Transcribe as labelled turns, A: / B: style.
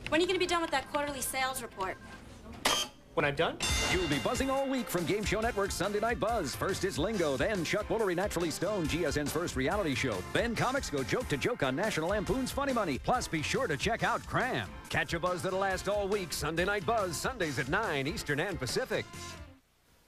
A: When are you going to be done with that quarterly sales report?
B: When I'm done?
C: You'll be buzzing all week from Game Show Network's Sunday Night Buzz. First is Lingo, then Chuck Woolery Naturally Stoned, GSN's first reality show. Then comics go joke to joke on National Lampoon's Funny Money. Plus, be sure to check out Cram. Catch a buzz that'll last all week. Sunday Night Buzz, Sundays at 9 Eastern and Pacific.